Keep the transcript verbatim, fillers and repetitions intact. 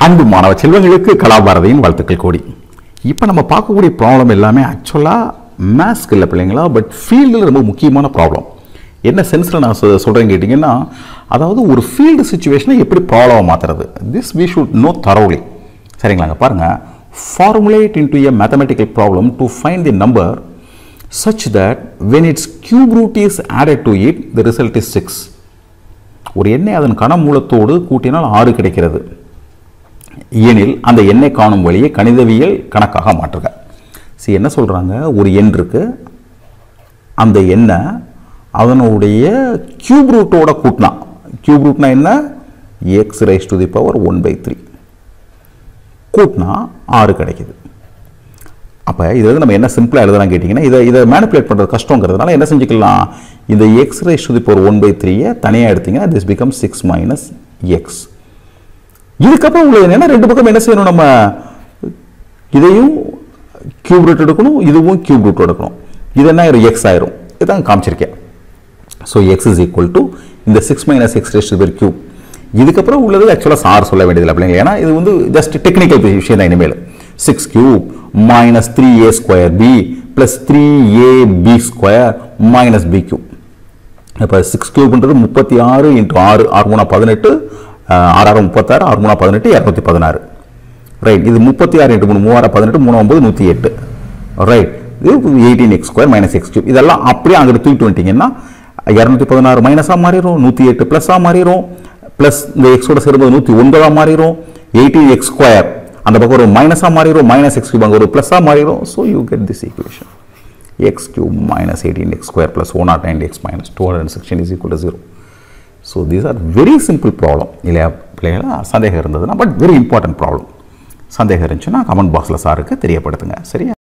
அன்பு மாணவ செல்வங்களுக்கு கலாபாரதியின் வாழ்த்துக்கள் கோடி. இப்போ நம்ம பார்க்கக்கூடிய ப்ராப்ளம் எல்லாமே ஆக்சுவலாக மேத்ஸ்க்கு இல்லை பிள்ளைங்களா, பட் ஃபீல்டில் ரொம்ப முக்கியமான ப்ராப்ளம். என்ன சென்ஸில் நான் சொல்கிறேன்னு கேட்டிங்கன்னா, அதாவது ஒரு ஃபீல்டு சுச்சுவேஷனை எப்படி ப்ராப்ளமாக மாற்றுறது, this we should know thoroughly. சரிங்களாங்க, பாருங்கள். Formulate into a mathematical problem to find the number such that when its cube root is added to it the result is six. ஒரு எண்ணை அதன் கனமூலத்தோடு கூட்டினால் ஆறு கிடைக்கிறது எனில் அந்த எண்ணை காணும் வழியை கணிதவியல் கணக்காக மாற்றுக. சரி, என்ன சொல்கிறாங்க, ஒரு எண் இருக்கு, அந்த எண்ணை அதனுடைய கியூப் ரூட்டோட கூட்டினா, கியூப் ரூட்னா என்ன, x raise to the power one by three கூட்டினா ஆறு கிடைக்குது. அப்போ இது வந்து நம்ம என்ன சிம்பிளாக எழுதலாம் கேட்டிங்கன்னா, இதை இதை மேனிப்புலேட் பண்ணுறது கஷ்டங்கிறதுனால என்ன செஞ்சுக்கலாம், இந்த x raise to the power one by த்ரீயை தனியாக எடுத்திங்கன்னா this become six minus x. இதுக்கப்புறம் உங்களுக்கு என்னென்னா ரெண்டு பக்கம் என்ன செய்யணும், நம்ம இதையும் கியூப் ரூட் எடுக்கணும், இதுவும் கியூப் ரூட் எடுக்கணும். இது என்ன ஆயிரும், எக்ஸ் ஆயிரும். இதான் காமிச்சிருக்கேன். So x is equal to இந்த six minus x raise to the cube. இதுக்கப்புறம் உள்ளது ஆக்சுவலாக சார் சொல்ல வேண்டியதில்லை பிள்ளைங்க, ஏன்னா இது வந்து ஜஸ்ட் டெக்னிக்கல் விஷயம் தான். இனிமேல் six cube minus three a square b plus three a b square minus b cube. இப்போ சிக்ஸ் கியூப்ன்றது முப்பத்தி ஆறு இன்ட்டு ஆறு, ஆறு மூணா பதினெட்டு, ஆறு ஆறு முப்பத்தாறு, ஆறு மூணா பதினெட்டு, இரநூத்தி பதினாறு. ரைட், இது முப்பத்தி ஆறு இன்ட்டு மூணு, மூவாயிரம் பதினெட்டு, மூணு ஒன்பது நூற்றி எட்டு. ரைட், இது eighteen x square minus x cube. இதெல்லாம் அப்படியே அங்கிட்டு தூக்கிட்டு வந்துட்டீங்கன்னா இரநூத்தி பதினாறு மைனஸாக மாறிடும், நூற்றி எட்டு ப்ளஸ்ஸாக மாறிடும், ப்ளஸ் இந்த எக்ஸோட சேரும்போது நூற்றி ஒன்பதாக மாறிடும், எயிட்டீன் எக்ஸ் ஸ்கொயர் அந்த பக்கம் ஒரு மைனஸாக மாறிடும், மைனஸ் எக்ஸ் கியூப் அங்கே ஒரு ப்ளஸ்ஸாக மாறிடும். So you get this equation, x cube minus eighteen x square plus one nought nine x minus two hundred sixteen is equal to zero. So these are very simple problem இல்லையா பிள்ளைங்களா? சந்தேகம் இருந்ததுன்னா, but very important problem. சந்தேகம் இருந்துச்சுன்னா comment பாக்ஸில் சாருக்கு தெரியப்படுத்துங்க. சரியா?